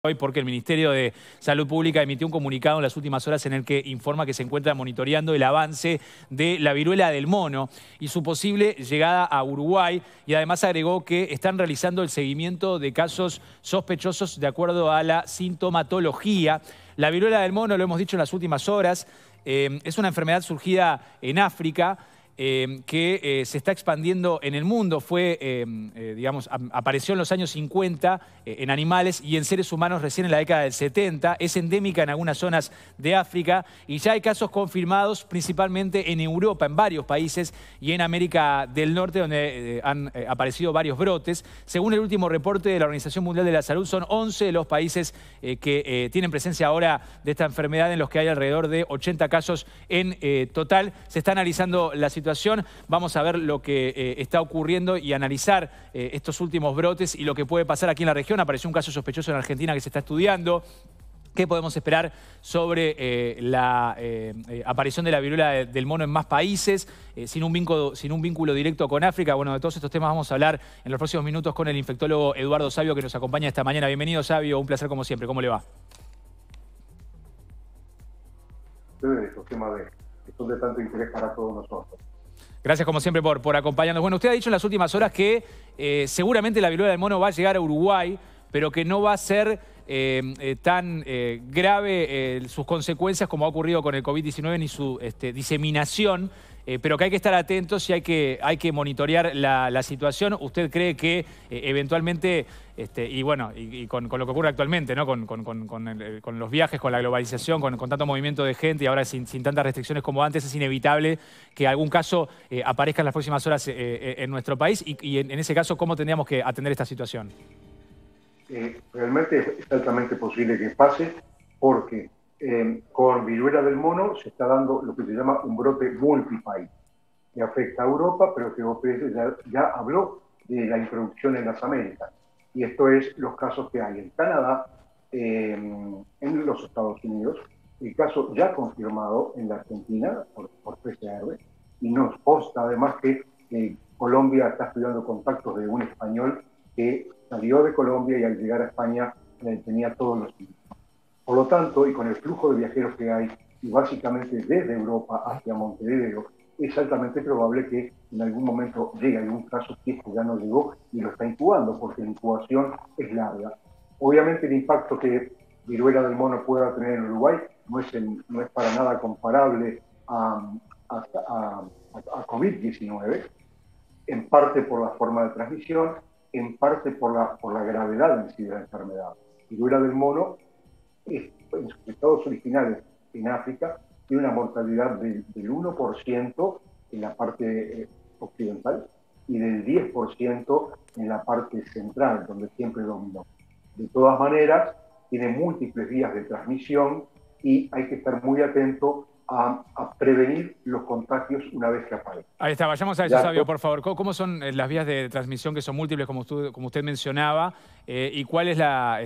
Hoy porque el Ministerio de Salud Pública emitió un comunicado en las últimas horas en el que informa que se encuentra monitoreando el avance de la viruela del mono y su posible llegada a Uruguay, y además agregó que están realizando el seguimiento de casos sospechosos de acuerdo a la sintomatología. La viruela del mono, lo hemos dicho en las últimas horas, es una enfermedad surgida en África, que se está expandiendo en el mundo. Apareció en los años 50 en animales y en seres humanos recién en la década del 70. Es endémica en algunas zonas de África y ya hay casos confirmados principalmente en Europa, en varios países, y en América del Norte, donde han aparecido varios brotes. Según el último reporte de la Organización Mundial de la Salud, son 11 los países que tienen presencia ahora de esta enfermedad, en los que hay alrededor de 80 casos en total. Se está analizando la situación. Vamos a ver lo que está ocurriendo y analizar estos últimos brotes y lo que puede pasar aquí en la región. Apareció un caso sospechoso en Argentina que se está estudiando. ¿Qué podemos esperar sobre la aparición de la viruela del mono en más países, sin un vínculo directo con África? Bueno, de todos estos temas vamos a hablar en los próximos minutos con el infectólogo Eduardo Savio, que nos acompaña esta mañana. Bienvenido, Savio, un placer como siempre. ¿Cómo le va? Esos temas que son de tanto interés para todos nosotros. Gracias como siempre por acompañarnos. Bueno, usted ha dicho en las últimas horas que seguramente la viruela del mono va a llegar a Uruguay, pero que no va a ser tan grave sus consecuencias como ha ocurrido con el COVID-19 ni su diseminación, pero que hay que estar atentos y hay que monitorear la situación. ¿Usted cree que eventualmente, y con lo que ocurre actualmente, ¿no? con los viajes, con la globalización, con tanto movimiento de gente y ahora sin tantas restricciones como antes, es inevitable que algún caso aparezca en las próximas horas en nuestro país? Y en ese caso, ¿cómo tendríamos que atender esta situación? Realmente es altamente posible que pase, porque con viruela del mono se está dando lo que se llama un brote multipaís, que afecta a Europa, pero que OPS ya habló de la introducción en las Américas. Y esto es los casos que hay en Canadá, en los Estados Unidos, el caso ya confirmado en la Argentina por PCR, y nos consta además que Colombia está estudiando contactos de un español que salió de Colombia y al llegar a España tenía todos los síntomas. Por lo tanto, y con el flujo de viajeros que hay, y básicamente desde Europa hacia Montevideo, es altamente probable que en algún momento llegue algún caso que ya no llegó y lo está incubando, porque la incubación es larga. Obviamente el impacto que viruela del mono pueda tener en Uruguay no es para nada comparable a COVID-19, en parte por la forma de transmisión, en parte por la gravedad en sí de la enfermedad. Viruela del mono, en sus estados originales en África, tiene una mortalidad del 1% en la parte occidental y del 10% en la parte central, donde siempre dominó. De todas maneras, tiene múltiples vías de transmisión y hay que estar muy atento a prevenir los contagios una vez que aparecen. Ahí está, vayamos a eso, Savio, por favor. ¿Cómo son las vías de transmisión, que son múltiples, como usted mencionaba? ¿Y cuál es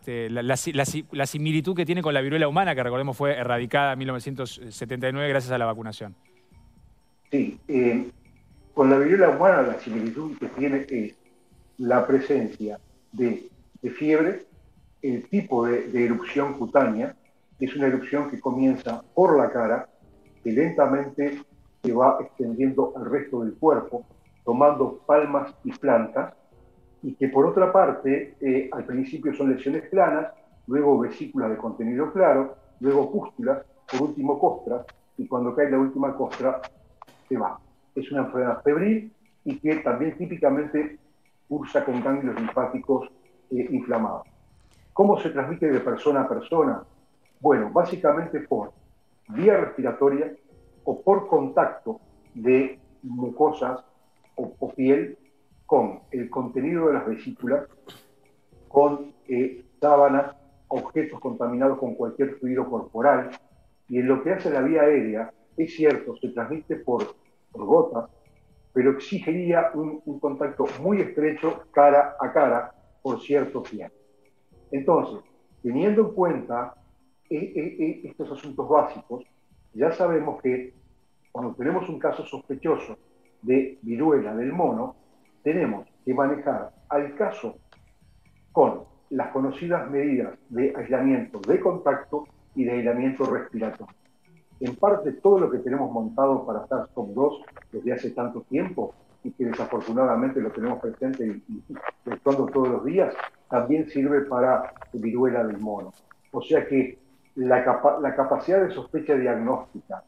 la similitud que tiene con la viruela humana, que recordemos fue erradicada en 1979 gracias a la vacunación? Sí, con la viruela humana la similitud que tiene es la presencia de fiebre, el tipo de erupción cutánea, que es una erupción que comienza por la cara, que lentamente se va extendiendo al resto del cuerpo, tomando palmas y plantas, y que por otra parte, al principio son lesiones planas, luego vesículas de contenido claro, luego pústulas, por último costras, y cuando cae la última costra, se va. Es una enfermedad febril y que también típicamente cursa con ganglios linfáticos inflamados. ¿Cómo se transmite de persona a persona? Bueno, básicamente por vía respiratoria o por contacto de mucosas o piel con el contenido de las vesículas, con sábanas, objetos contaminados con cualquier fluido corporal. Y en lo que hace la vía aérea, es cierto, se transmite por gotas, pero exigiría un contacto muy estrecho cara a cara por cierto tiempo. Entonces, teniendo en cuenta estos asuntos básicos, ya sabemos que cuando tenemos un caso sospechoso de viruela del mono, tenemos que manejar al caso con las conocidas medidas de aislamiento de contacto y de aislamiento respiratorio. En parte, todo lo que tenemos montado para SARS-CoV-2 desde hace tanto tiempo y que desafortunadamente lo tenemos presente y actuando todos los días, también sirve para viruela del mono. O sea que la capacidad de sospecha diagnóstica,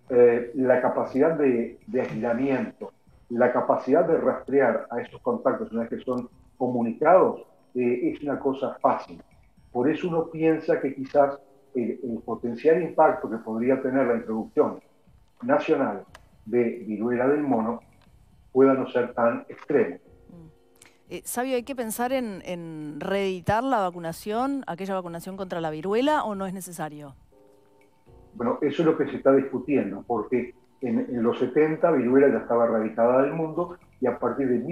la capacidad de aislamiento, la capacidad de rastrear a esos contactos una vez que son comunicados, es una cosa fácil. Por eso uno piensa que quizás el potencial impacto que podría tener la introducción nacional de viruela del mono pueda no ser tan extremo. Sabio, ¿hay que pensar en reeditar la vacunación, aquella vacunación contra la viruela, o no es necesario? Bueno, eso es lo que se está discutiendo, porque en los 70 viruela ya estaba erradicada del mundo y a partir de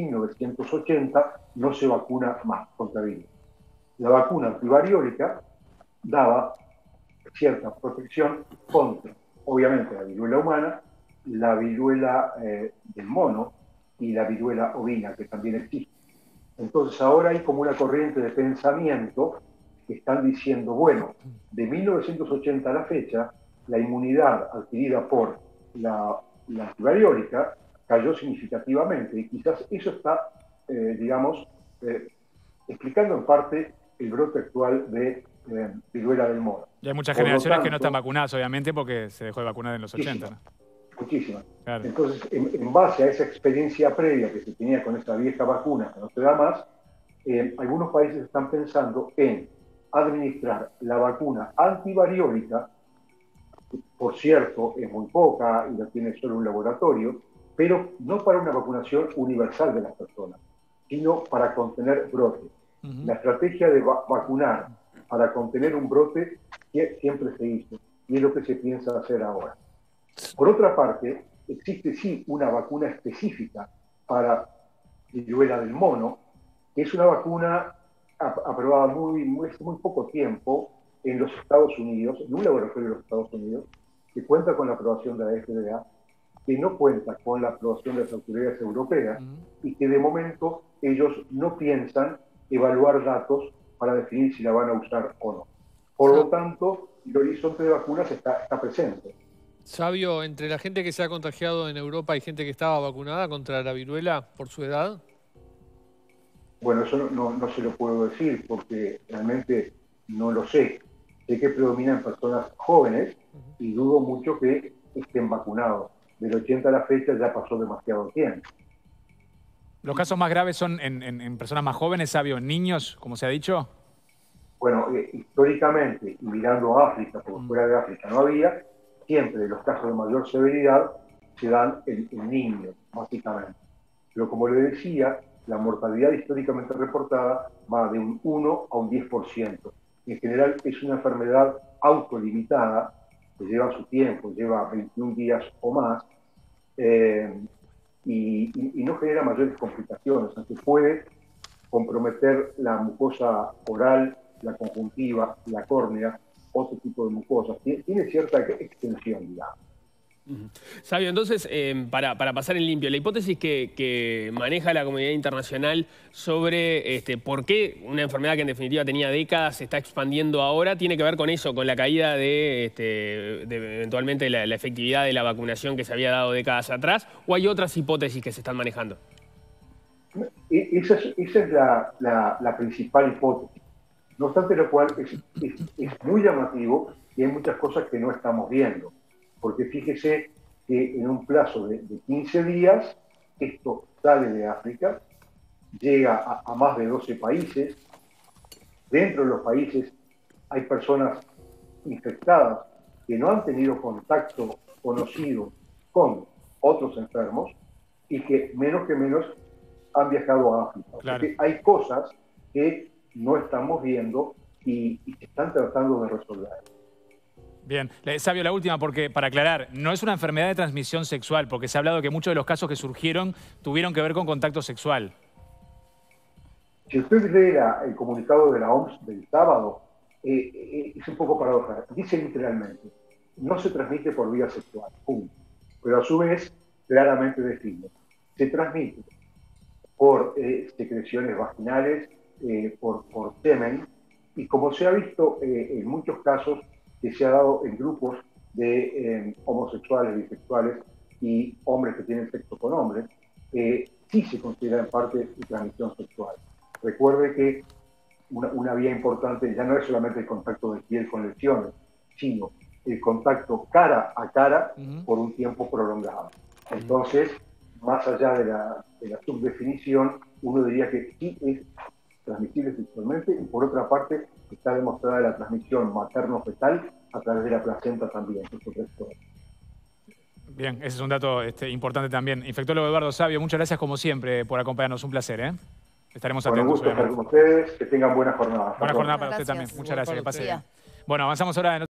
1980 no se vacuna más contra viruela. La vacuna antivariólica daba cierta protección contra, obviamente, la viruela humana, la viruela del mono y la viruela ovina, que también existe. Entonces ahora hay como una corriente de pensamiento que están diciendo, bueno, de 1980 a la fecha, la inmunidad adquirida por la antivariólica cayó significativamente y quizás eso está, digamos, explicando en parte el brote actual de viruela del mono. Y hay muchas generaciones que no están vacunadas, obviamente, porque se dejó de vacunar en los 80, ¿no? Muchísimas. Claro. Entonces, en base a esa experiencia previa que se tenía con esa vieja vacuna que no se da más, algunos países están pensando en administrar la vacuna antivariólica, que por cierto es muy poca y la tiene solo un laboratorio, pero no para una vacunación universal de las personas, sino para contener brotes. La estrategia de vacunar para contener un brote siempre se hizo y es lo que se piensa hacer ahora. Por otra parte, existe sí una vacuna específica para viruela del mono, que es una vacuna aprobada hace muy poco tiempo en los Estados Unidos, en un laboratorio de los Estados Unidos, que cuenta con la aprobación de la FDA, que no cuenta con la aprobación de las autoridades europeas y que de momento ellos no piensan evaluar datos para definir si la van a usar o no. Por lo tanto, el horizonte de vacunas está presente. Sabio, entre la gente que se ha contagiado en Europa hay gente que estaba vacunada contra la viruela por su edad. Bueno, eso no se lo puedo decir porque realmente no lo sé. Sé que predominan personas jóvenes y dudo mucho que estén vacunados. Del 80 a la fecha ya pasó demasiado tiempo. ¿Los casos más graves son en personas más jóvenes, Sabio, en niños, como se ha dicho? Bueno, históricamente, y mirando a África, porque fuera de África no había, siempre los casos de mayor severidad se dan en niños, básicamente. Pero como le decía, la mortalidad históricamente reportada va de un 1 a un 10%. En general es una enfermedad autolimitada, que lleva su tiempo, lleva 21 días o más, y no genera mayores complicaciones, aunque puede comprometer la mucosa oral, la conjuntiva, la córnea, otro tipo de mucosas. Tiene cierta extensión, digamos. Sabio, entonces, para pasar en limpio, la hipótesis que maneja la comunidad internacional sobre por qué una enfermedad que en definitiva tenía décadas se está expandiendo ahora, tiene que ver con eso, con la caída de eventualmente la efectividad de la vacunación que se había dado décadas atrás, ¿o hay otras hipótesis que se están manejando? Esa es la principal hipótesis. No obstante lo cual es muy llamativo y hay muchas cosas que no estamos viendo. Porque fíjese que en un plazo de 15 días, esto sale de África, llega a más de 12 países. Dentro de los países hay personas infectadas que no han tenido contacto conocido con otros enfermos y que menos han viajado a África. Claro. Porque hay cosas que no estamos viendo y que están tratando de resolver. Bien. Sabio, la última, porque para aclarar, no es una enfermedad de transmisión sexual, porque se ha hablado que muchos de los casos que surgieron tuvieron que ver con contacto sexual. Si usted lee el comunicado de la OMS del sábado, es un poco paradójico. Dice literalmente, no se transmite por vía sexual, punto. Pero a su vez, claramente define, se transmite por secreciones vaginales, por semen, y como se ha visto en muchos casos que se ha dado en grupos de homosexuales, bisexuales y hombres que tienen sexo con hombres, sí se considera en parte de transmisión sexual. Recuerde que una vía importante ya no es solamente el contacto de piel con lesiones, sino el contacto cara a cara por un tiempo prolongado. Entonces, más allá de la subdefinición, uno diría que sí es transmisible sexualmente, y por otra parte está demostrada la transmisión materno-fetal a través de la placenta también. Bien, ese es un dato importante también. Infectólogo Eduardo Savio, muchas gracias como siempre por acompañarnos. Un placer, ¿eh? Estaremos atentos. Un gusto estar con ustedes. Que tengan buena jornada. Buena jornada para usted también. Muchas gracias. Que pase bien. Bueno, avanzamos ahora en